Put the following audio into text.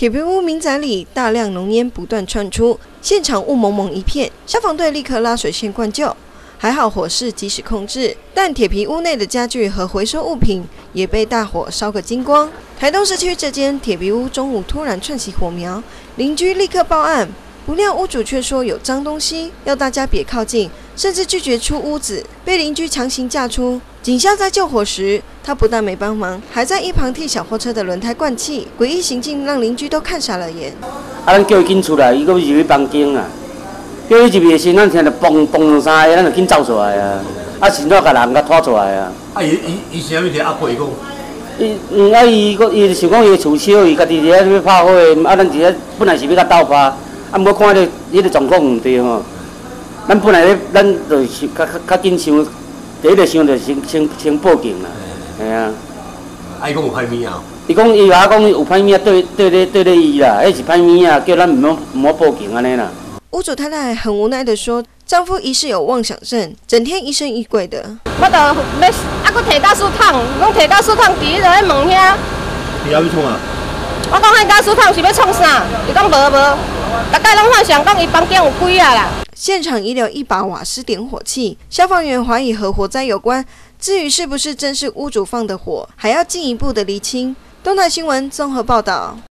铁皮屋民宅里大量浓烟不断窜出，现场雾蒙蒙一片，消防队立刻拉水线灌救。还好火势及时控制，但铁皮屋内的家具和回收物品也被大火烧个精光。台东市区这间铁皮屋中午突然窜起火苗，邻居立刻报案，不料屋主却说有脏东西，要大家别靠近，甚至拒绝出屋子，被邻居强行架出。警校在救火时，他不但没帮忙，还在一旁替小货车的轮胎灌气，诡异行径让邻居都看傻了眼。 咱叫伊紧出来，伊搁入去房间啊。叫伊入去时，咱听着嘣嘣两三下，咱就紧走出来啊！先怎甲人甲拖出来啊！ 伊啥物事压过伊讲？ 伊想讲伊厝烧，伊家己伫遐要拍火，咱伫遐本来是要甲斗拍，无看到迄个状况唔对吼。咱本来咱就是较紧想，第一个想着先报警啦，系啊。 伊讲有歹物啊？ 伊甲我讲有歹物啊，对咧伊啦，迄是歹物啊，叫咱唔好报警安尼啦。 屋主太太很无奈地说：“丈夫疑似有妄想症，整天疑神疑鬼的。 我就要搁摕家私桶，讲摕家私桶伫迄个门遐。 你要去创啊？ 我讲迄家私桶是要创啥？伊讲无，大概拢幻想讲伊房间有鬼啊啦。” 现场遗留一把瓦斯点火器，消防员怀疑和火灾有关。至于是不是正是屋主放的火，还要进一步的厘清。东台新闻综合报道。